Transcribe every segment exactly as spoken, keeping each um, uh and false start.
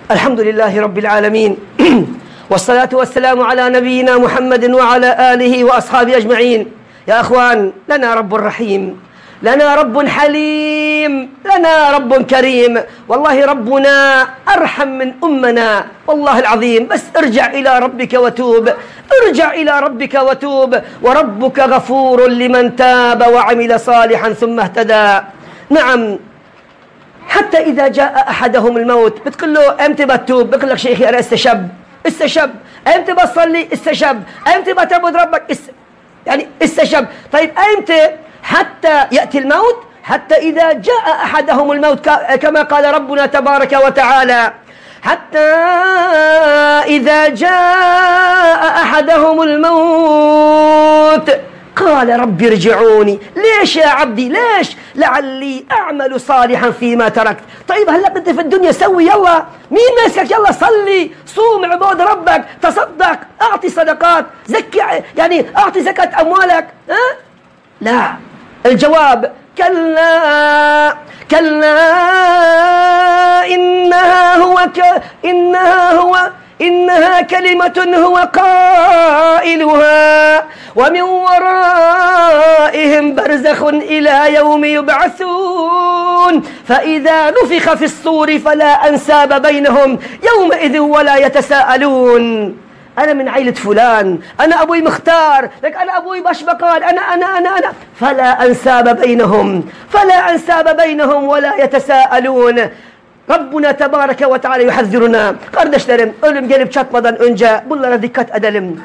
الحمد لله رب العالمين والصلاة والسلام على نبينا محمد وعلى آله وأصحابه أجمعين. يا أخوان، لنا رب رحيم، لنا رب حليم، لنا رب كريم، والله ربنا أرحم من أمنا والله العظيم. بس ارجع إلى ربك وتوب، ارجع إلى ربك وتوب، وربك غفور لمن تاب وعمل صالحا ثم اهتدى. نعم، حتى إذا جاء أحدهم الموت بتقول له أمتى بتوب؟ بقول لك شيخي أنا استشب استشب. أمتى بصلي؟ استشب. أمتى بتعبد ربك؟ است... يعني استشب. طيب أمتى؟ حتى يأتي الموت، حتى إذا جاء أحدهم الموت، كما قال ربنا تبارك وتعالى: حتى إذا جاء أحدهم الموت قال رب ارجعوني. ليش يا عبدي؟ ليش؟ لعلي أعمل صالحا فيما تركت. طيب هلا أنت في الدنيا سوي، يلا مين ماسكك؟ يلا صلي، صوم، اعبد ربك، تصدق، أعطي صدقات، زكي، يعني أعطي زكاة أموالك. ها؟ لا، الجواب كلا كلا إنها هو ك إنها هو إنها كلمة هو قائلها ومن ورائهم برزخ إلى يوم يبعثون فإذا نفخ في الصور فلا أنساب بينهم يومئذ ولا يتساءلون. أنا من عيلة فلان، أنا أبوي مختار، لك أنا أبوي بشبقان، أنا أنا أنا أنا فلا أنساب بينهم فلا أنساب بينهم ولا يتساءلون. ربنا تبارك وتعالى يحذرنا. Kardeşlerim, ölüm gelip çatmadan önce bunlara dikkat edelim.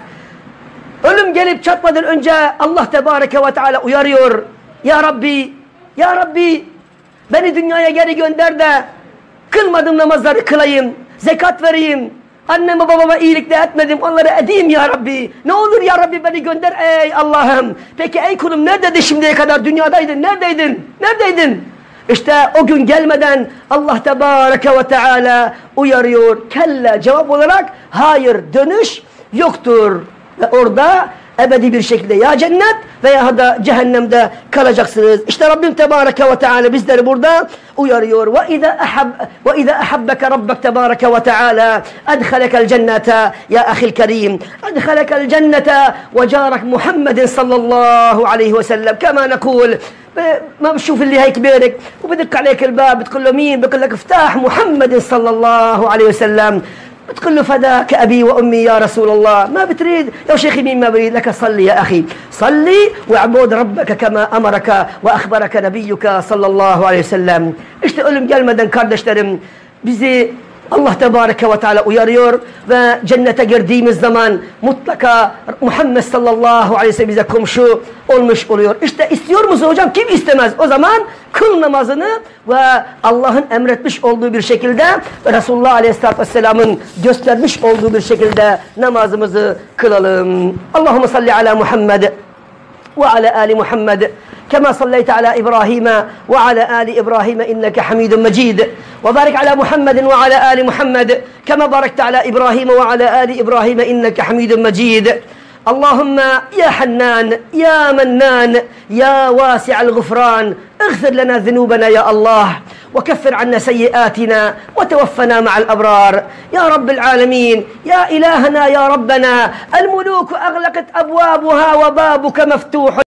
Ölüm gelip çatmadan önce Allah Tebareke ve Teala uyarıyor. Ya Rabbi, Ya Rabbi, beni dünyaya geri gönder de kılmadığım namazları kılayım, zekat vereyim, anneme babama iyilik de etmedim, onları edeyim ya Rabbi. Ne olur ya Rabbi beni gönder ey Allah'ım. Peki ey kulum, neredeydin şimdiye kadar? Dünyadaydın, neredeydin? Neredeydin? İşte o gün gelmeden Allah Tebareke ve Teala uyarıyor. Kelle cevap olarak hayır, dönüş yoktur. Ve orada ebedi bir şekilde ya cennet veya da cehennemde kalacaksınız. İşte Rabbim Tebareke ve Teala bizleri burada uyarıyor. Ve iza ahab ve iza ahabbaka rabbuk Tebareke ve Teala adkhalakel cennete ya ahil kerim. Adkhalakel cennete ve carak Muhammedin sallallahu aleyhi ve sellem. Kema nekul ما بتشوف اللي هيك بينك وبدق عليك الباب بتقول له مين؟ بقول لك افتح محمد صلى الله عليه وسلم. بتقول له فداك أبي وأمي يا رسول الله. ما بتريد يا شيخي، مين ما بريد؟ لك صلي يا أخي، صلي واعبد ربك كما أمرك وأخبرك نبيك صلى الله عليه وسلم. İşte ölüm gelmeden kardeşlerim bizi Allah Tebareke ve Teala uyarıyor ve cennete girdiğimiz zaman mutlaka Muhammed sallallahu aleyhi ve sellem bize komşu olmuş oluyor. İşte istiyor musun hocam? Kim istemez? O zaman kıl namazını ve Allah'ın emretmiş olduğu bir şekilde ve Resulullah aleyhisselatü vesselamın göstermiş olduğu bir şekilde namazımızı kılalım. Allahümme salli ala Muhammed ve ala ali Muhammed كما صليت على إبراهيم وعلى آل إبراهيم إنك حميد مجيد وبارك على محمد وعلى آل محمد كما باركت على إبراهيم وعلى آل إبراهيم إنك حميد مجيد. اللهم يا حنان يا منان يا واسع الغفران اغفر لنا ذنوبنا يا الله وكفر عنا سيئاتنا وتوفنا مع الأبرار يا رب العالمين. يا إلهنا يا ربنا، الملوك أغلقت أبوابها وبابك مفتوح.